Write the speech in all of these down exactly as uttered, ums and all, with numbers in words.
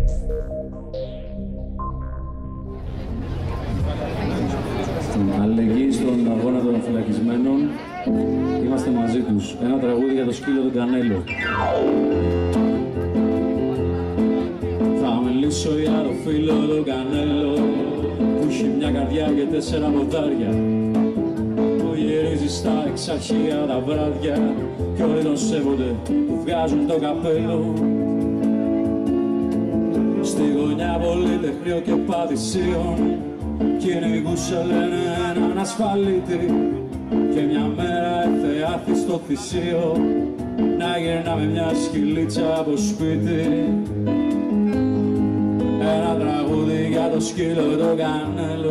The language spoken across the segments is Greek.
Αλληλεγγύη στον αγώνα των φυλακισμένων. Είμαστε μαζί τους. Ένα τραγούδι για το σκύλο του Κανέλο. Θα μιλήσω για το φίλο του Κανέλο που έχει μια καρδιά και τέσσερα ποδάρια, που γυρίζει στα εξαρχεία τα βράδια κι όλοι τον σέβονται που βγάζουν το καπέλο. Στη γωνιά πολυτεχνείο και πατησίων κυνηγούσε λένε έναν ασφαλίτη και μια μέρα εθεάθη στο θυσίο να γυρνά με μια σκυλίτσα από σπίτι. Ένα τραγούδι για το σκύλο το Κανέλο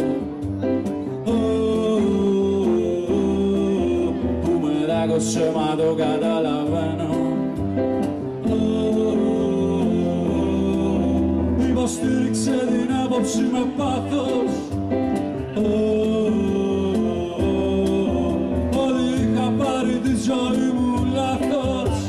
που με δάκωσε μα το καταλαβαίνω. Υποστήριξε την άποψη με πάθος ότι είχα πάρει τη ζωή μου λάθος.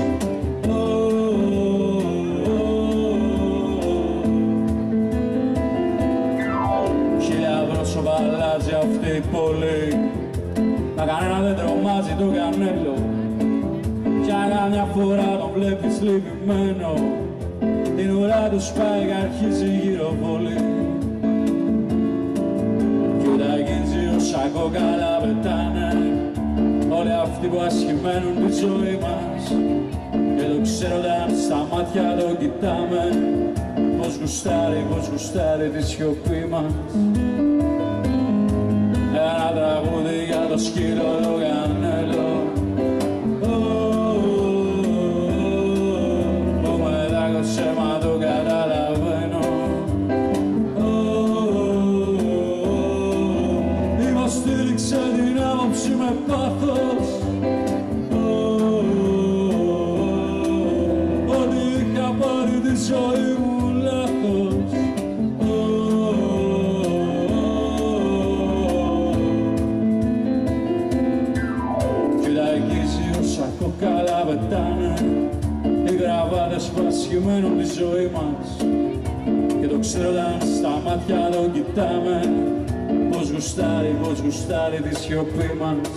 Χίλια πρόσωπα αλλάζει αυτή η πόλη, μα κανένα δεν τρομάζει το Κανέλο κι αν καμιά φορά τον βλέπεις λυπημένο την ουρά του σπάει και αρχίζει γυροβολή. Κι ούτε αγγίζει όσα κόκαλα πετάνε όλοι αυτοί που ασχημένουν τη ζωή μας και το ξέρονταν στα μάτια το κοιτάμε πως γουστάρει, πως γουστάρει τη σιωπή μας. Ένα τραγούδι για το σκύλο το Κανέλο μα το καταλαβαίνω. Υποστήριξε την άποψη με πάθος ότι είχα πάρει τη ζωή μου λάθος. Κι τα αγγίζει όσα κόκαλα πετάνε οι γραβάτες που ασχημένουν τη ζωή μας και το ξέρονταν στα μάτια το κοιτάμε πως γουστάρει, πως γουστάρει τη σιωπή μας.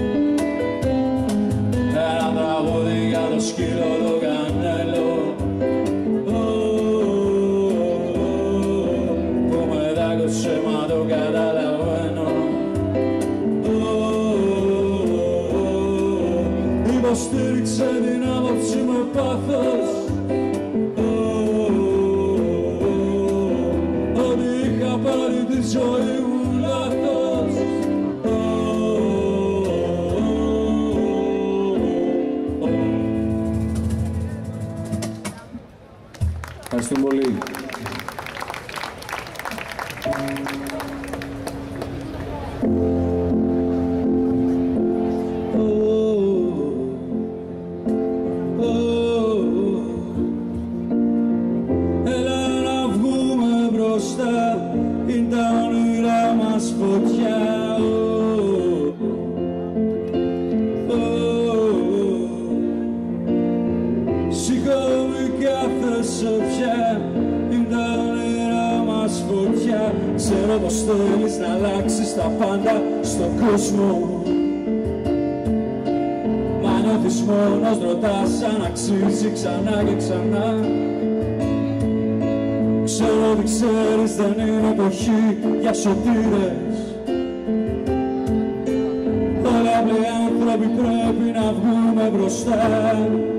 Ένα τραγούδι για το σκύλο το Κανέλο που με δάκωσε μα το καταλαβαίνω. Υποστήριξε την άποψη με πάθος ότι είχα πάρει τη ζωή μου λάθος. Ευχαριστούμε πολύ. Είναι τα όνειρά μας φωτιά. Σηκώνει κάθε σοφιά. Είναι τα όνειρά μας φωτιά. Ξέρω πως θέλεις να αλλάξεις τα πάντα στον κόσμο, μα νιώθεις μόνος, ρωτάς αν αξίζει ξανά και ξανά. Ξέρω ότι ξέρεις δεν είναι εποχή για σωτήρες. Όλοι απλοί άνθρωποι πρέπει να βγούμε μπροστά.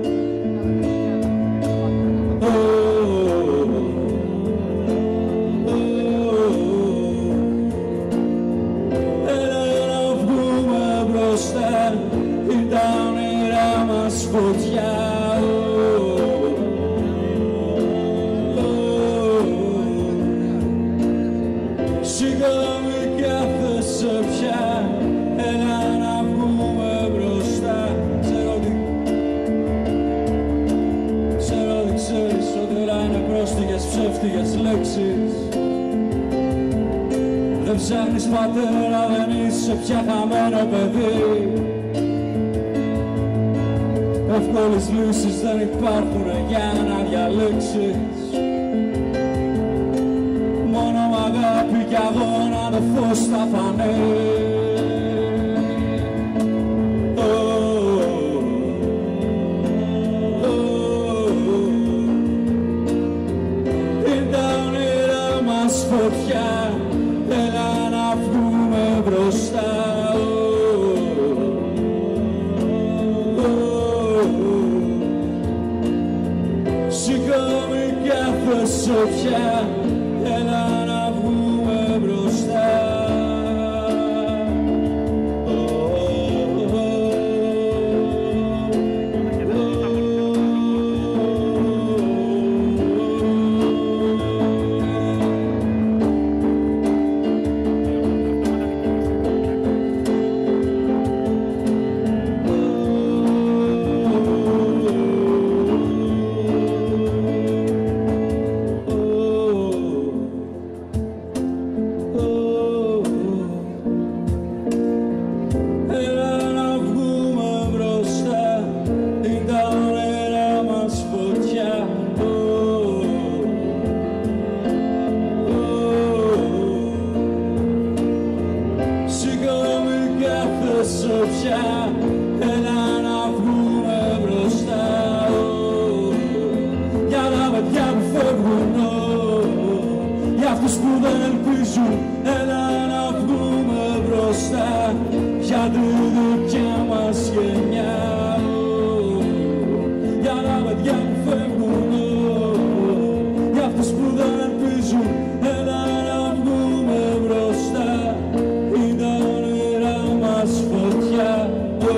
Έλα να βγούμε μπροστά, είναι τα όνειρά μας φωτιά. Σηκώνει κάθε σοφιά, έλα να βγούμε μπροστά. Ξέρω ότι, ξέρω ότι ξέρεις ότι όλα είναι πρόστιχες, ψεύτικες λέξεις. Δεν ψάχνεις πατέρα, δεν είσαι πια χαμένο παιδί. Εύκολες λύσεις δεν υπάρχουν για να διαλέξεις. κι αγώνα το φως θα φανεί. Είναι τα όνειρά μας φωτιά, έλα να βγούμε μπροστά. Σηκώμη κάθε σοφιά, έλα να βγούμε μπροστά. Σοφιά, έλα να βγούμε μπροστά. Για τα παιδιά που φεύγουν, για αυτούς που δεν ελπίζουν, έλα να βγούμε μπροστά. Για τη δικιά μας γενιά, για τα παιδιά που φεύγουν, για αυτούς που δεν ελπίζουν, έλα να βγούμε μπροστά. Είναι τα όνειρά μας φωτιά.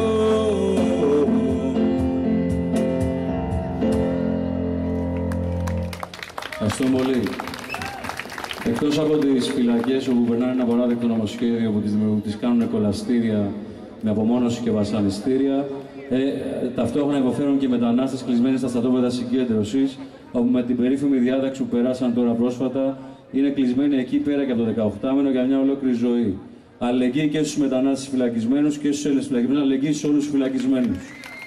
Ευχαριστώ πολύ. Εκτός από τις φυλακές όπου περνάνε ένα παράδεκτο νομοσχέδιο που τις, τις κάνουν κολαστήρια με απομόνωση και βασανιστήρια, ε, ταυτόχρονα υποφέρουν και μετανάστες κλεισμένοι στα στρατόπεδα συγκέντρωσης, όπου με την περίφημη διάταξη που περάσαν τώρα πρόσφατα είναι κλεισμένοι εκεί πέρα και από το δεκαοκτάμενο για μια ολόκληρη ζωή. Αλληλεγγύη και στους μετανάστες φυλακισμένους και στους Έλληνες φυλακισμένους, αλληλεγγύη σε όλους τους φυλακισμένους.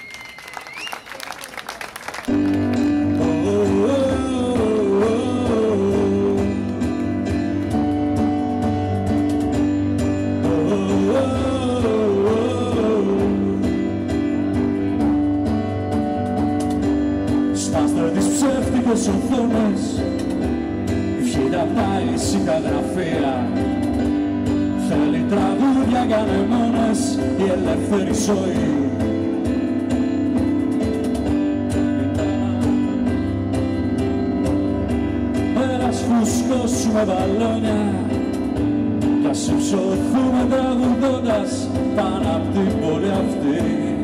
Σπάστε τις ψεύτικες οθόνες, βγείτε απ' τα ήσυχα γραφεία. Θέλει τραγούδια για νεμόνες η ελεύθερη ζωή. Πέρας φουσκώσουμε μπαλόνια κι ας υψωθούμε τραγουδώντας πάνω απ' την πόλη αυτή.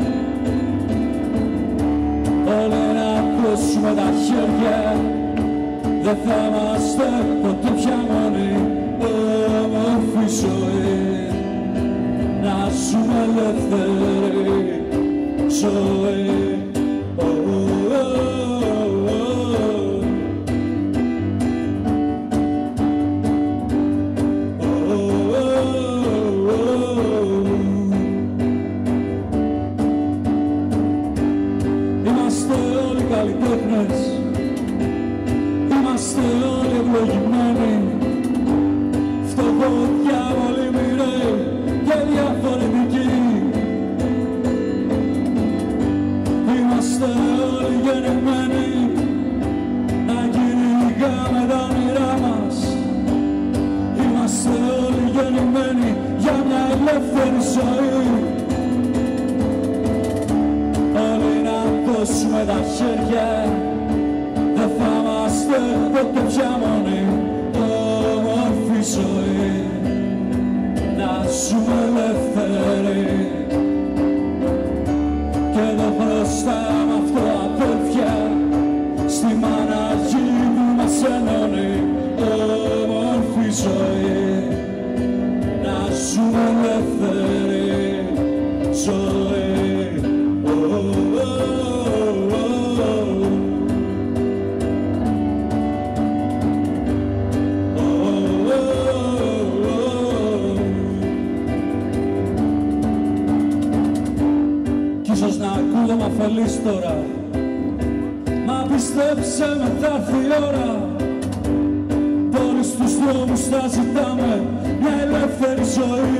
Όλοι να κόσουμε τα χέρια, δεν θα είμαστε ποτέ πια μόνοι. Όμορφη ζωή, να ζούμε ελεύθερη ζωή. Oh, oh, oh, oh. Oh, oh, oh. Είμαστε όλοι καλλιτέχνες, είμαστε όλοι ευλογημένοι. Διάβολοι μοιραίοι και διαφορετικοί. Είμαστε όλοι γεννημένοι να κυνηγάμε τα όνειρά μας. Είμαστε όλοι γεννημένοι για μια ελεύθερη ζωή. Όλοι να δώσουμε τα χέρια, δεν θα είμαστε ποτέ πια μόνοι. Όμορφη ζωή, να ζούμε ελεύθεροι. Και εδώ μπροστά μ' αυτό αδέρφια, στη μάνα γη που μας ενώνει. Όμορφη ζωή, να ζούμε ελεύθεροι ζωή. Oh, oh, oh, oh. Ίσως να ακούγομαι αφελής τώρα, μα πιστέψε με θα έρθει η ώρα πόλεις, στους δρόμους θα ζητάμε μια ελεύθερη ζωή.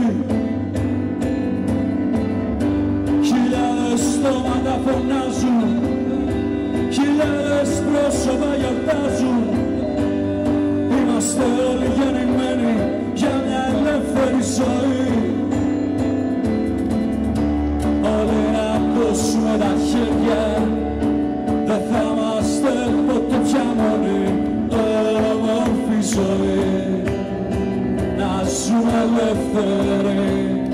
Χιλιάδες στόματα φωνάζουν, χιλιάδες πρόσωπα γιορτάζουν. Είμαστε όλοι γεννημένοι για μια ελεύθερη ζωή. Όλοι να δώσουμε τα χέρια, δεν θα είμαστε ποτέ πια μόνοι. Όμορφη ζωή, να ζούμε ελεύθεροι.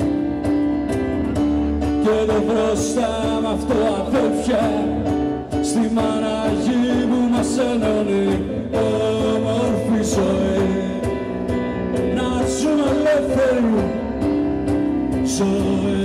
Και εδώ μπροστά μ' αυτό αδέρφια, στη μάνα γη που μας ενώνει. Όμορφη ζωή, να ζούμε ελεύθερη ζωή.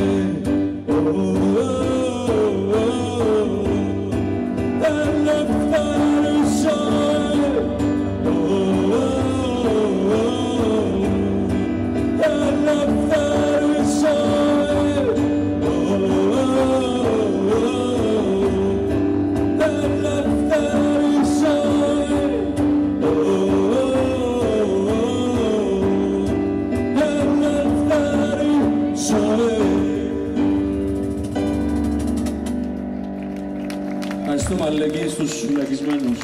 Ευχαριστούμε, αλληλεγγύη στους φυλακισμένους.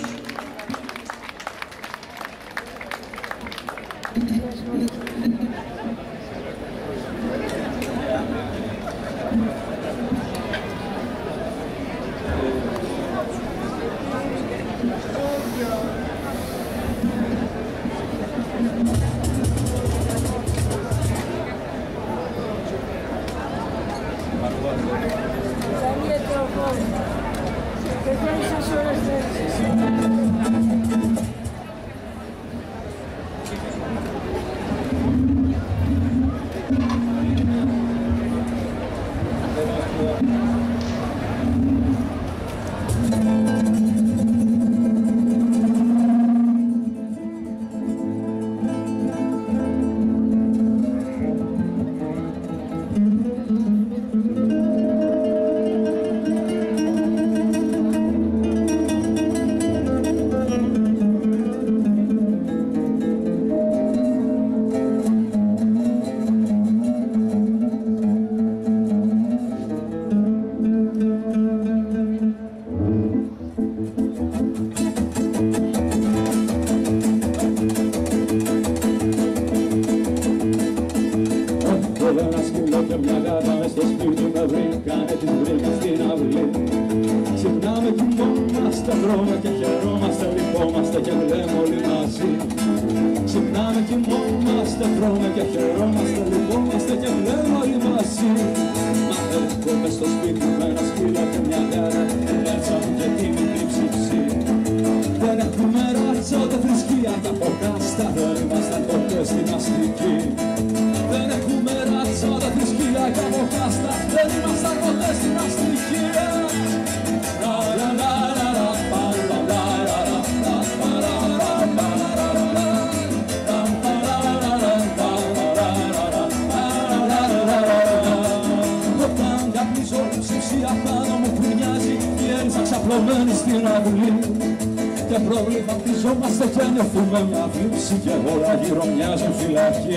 Και όλα γύρω μοιάζουν φυλακή.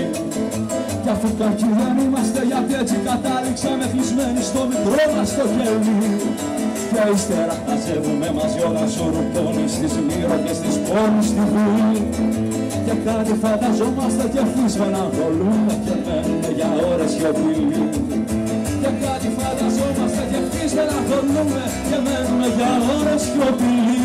Κι αφού κακοί δεν είμαστε, γιατί έτσι κατάληξαμε κλεισμένοι στο μικρό μας το κελί. Και ύστερα μαζεύουμε μαζί όλα σουρουπώνει στις μύρωκες της πόλης στη βουλή. Και κάτι φανταζόμαστε κι αφήσουμε να βολούμε και μένουμε για ώρες σιωπηλοί. Και κάτι φανταζόμαστε κι αφήσουμε να βολούμε και μένουμε για ώρες σιωπηλοί.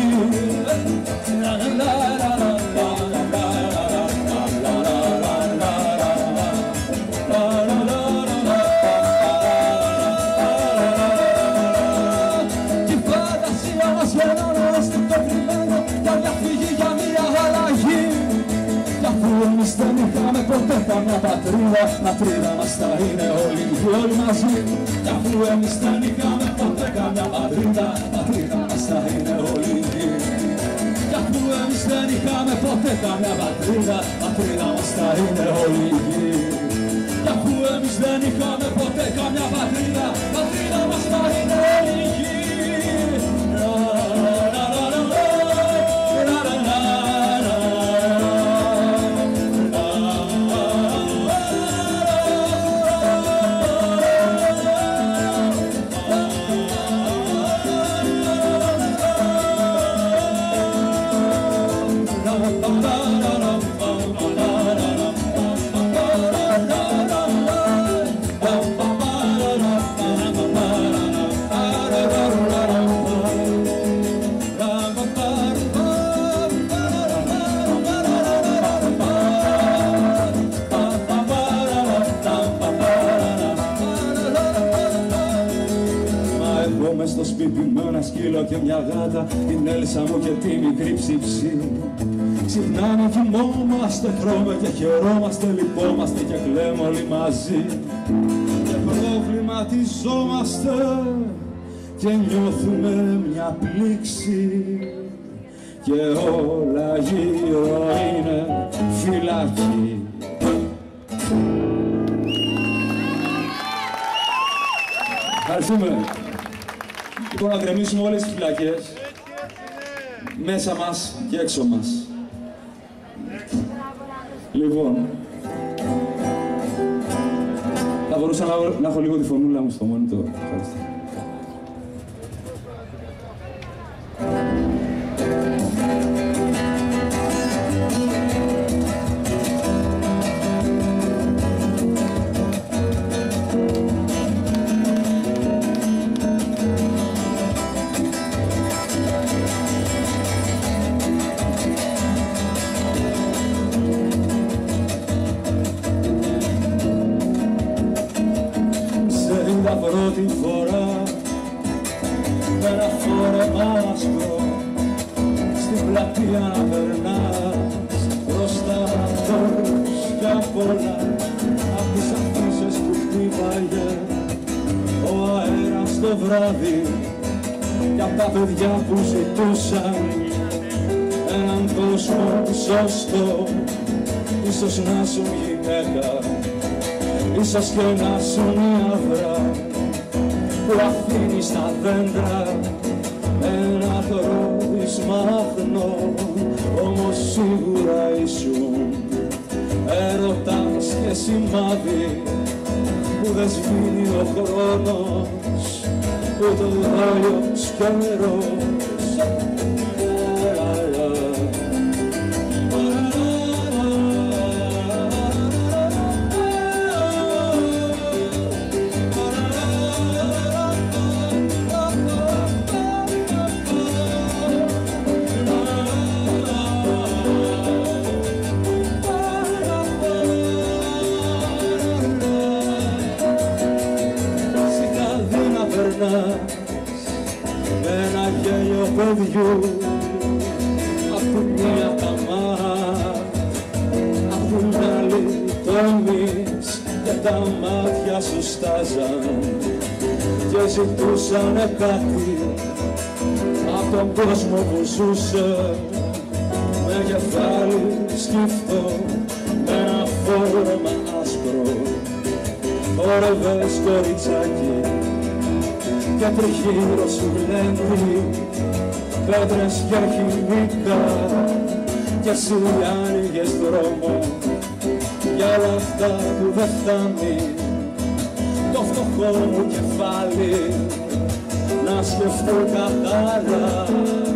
Εμείς δεν είχαμε ποτέ καμιά πατρίδα, πατρίδα μας θα είναι όλοι οι όλοι μαζί. Κι αφού εμείς δεν είχαμε ποτέ καμιά πατρίδα, πατρίδα μας θα είναι όλοι οι Κι αφού εμείς δεν είχαμε ποτέ καμιά πατρίδα, πατρίδα μας θα είναι όλοι οι Κι αφού εμείς δεν είχαμε ποτέ καμιά πατρίδα, πατρίδα μας θα είναι όλοι οι σκύλο και μια γάτα, την Έλσα μου και τη μικρή ψήψη. Ξυπνάμε, κοιμόμαστε, τρώμε και χαιρόμαστε, λυπόμαστε και κλαίμε όλοι μαζί. Και προβληματιζόμαστε και νιώθουμε μια πλήξη. Και όλα γύρω είναι φυλακή. Ευχαριστούμε. Λοιπόν, να γκρεμίσουμε όλες τις φυλακές, μέσα μας και έξω μας. Λοιπόν, θα μπορούσα να, να έχω λίγο τη φωνούλα μου στο monitor. Ευχαριστώ. Πρώτη φορά με ένα φόρεμα άσπρο στην πλατεία να περνάς μπροστά αυτός κι απ' όλα απ' τις αφήσεις που χτύπαγε ο αέρας το βράδυ κι απ' τα παιδιά που ζητούσαν έναν κόσμο σωστό, ίσως να σου γυναίκα, ίσως και να σου μια βρά που αφήνει στα δέντρα ένα τρόδισμα αχνό, όμως σίγουρα ήσουν έρωτας και σημάδι που δεν σβήνει ο χρόνος ούτε ο ήλιος κι ο νερός. Με ένα γέλιο παιδιού απ' τη μία τα μάτια, απ' την άλλη το εμείς και τα μάτια σου στάζαν και ζητούσανε κάτι απ' τον κόσμο που ζούσε με κεφάλι σκυφτό, με ένα φόρεμα άσπρο. Ωρεβες κοριτσάκι και τριγύρω σου γλέντι πέτρες και χημικά και εσύ άνοιγες δρόμο για όλα αυτά που δεν φτάνει το φτωχό μου κεφάλι να σκεφτώ καθαρά.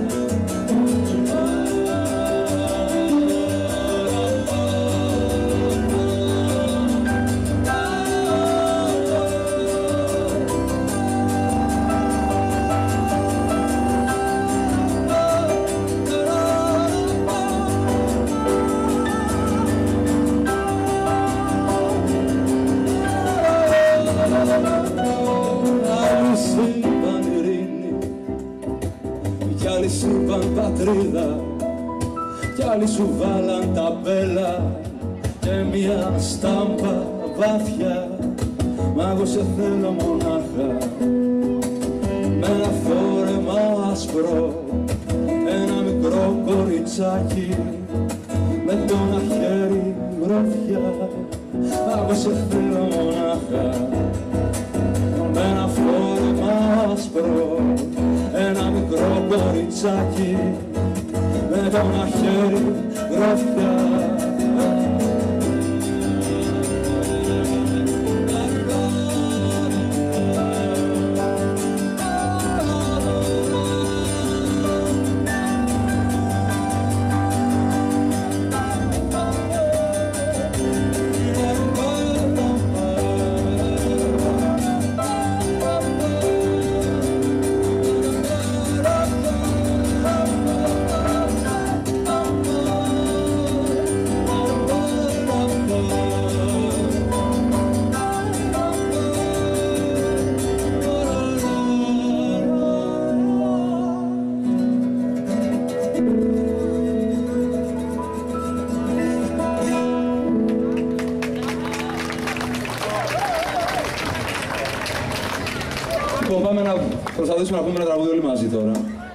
Κι άλλοι σου είπαν πατρίδα, κι άλλοι σου βάλαν ταμπέλα και μια στάμπα βάθια. Μα εγώ σε θέλω μονάχα με ένα φόρεμα άσπρο, ένα μικρό κοριτσάκι με το ένα χέρι γρόφια. Μα εγώ σε θέλω μονάχα με ένα φόρεμα άσπρο, ένα μικρό κοριτσάκι με το ένα χέρι γρόφια. Προσπαθήσουμε να πούμε ένα τραγούδι όλοι μαζί τώρα.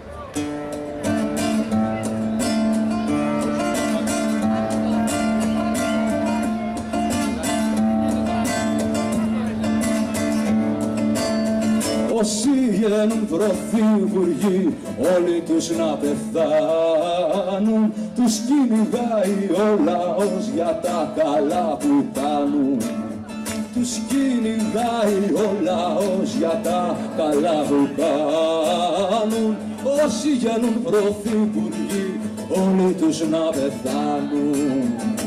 Όσοι γίνουν πρωθυπουργοί, όλοι τους να πεθάνουν, τους κυνηγάει ο λαός για τα καλά που κάνουν. Τους κυνηγάει ο λαός για τα καλά που κάνουν. Όσοι γίνουν πρωθυπουργοί, όλοι τους να πεθάνουν.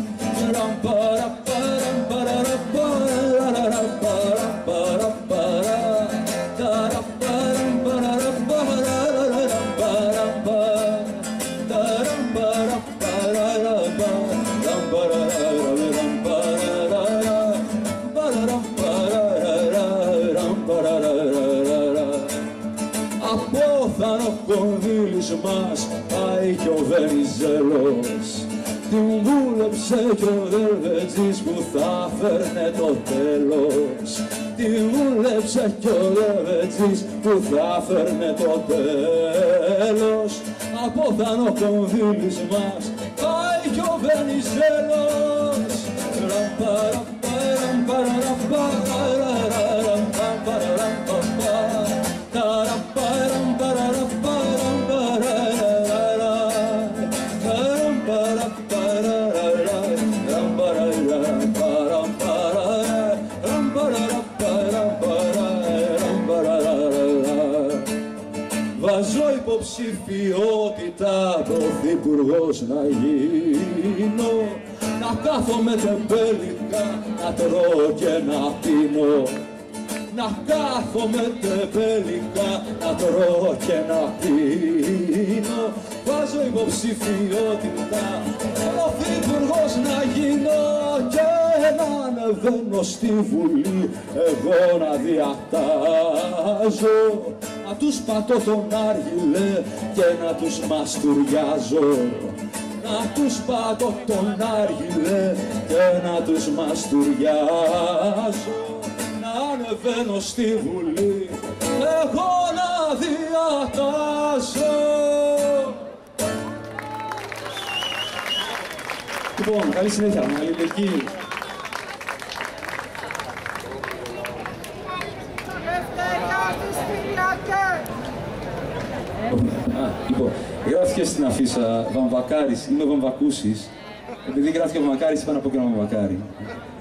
Απόθανο κονδύλις μας πάει κι ο Βενιζέλος. Την βούλεψε κι ο Δελβετζής που θα φέρνε το τέλος. Την βούλεψε κι ο Δελβετζής που θα φέρνε το τέλος. Απόθανο κονδύλις μας πάει κι ο Βενιζέλος. Βάζω υποψηφιότητα πρωθυπουργός να γίνω, να κάθομαι τεμπέλικα, να τρώω και να πίνω. Να κάθομαι τεμπέλικα, να τρώω και να πίνω. Βάζω υποψηφιότητα πρωθυπουργός να γίνω και να ανεβαίνω στη Βουλή εγώ να διατάζω. Να τους πατώ τον άργυλε και να τους μαστουριάζω. Να τους πατώ τον άργυλε και να τους μαστουριάζω. Να ανεβαίνω στη Βουλή εγώ να διατάζω. Λοιπόν, καλή συνέχεια, αλληλεγγύη. Λοιπόν, γράφτηκε στην αφίσα Βαμβακάρης, είμαι Βαμβακούσης. Επειδή γράφτηκε Βαμβακάρης, είπα να πω και ένα Βαμβακάρι.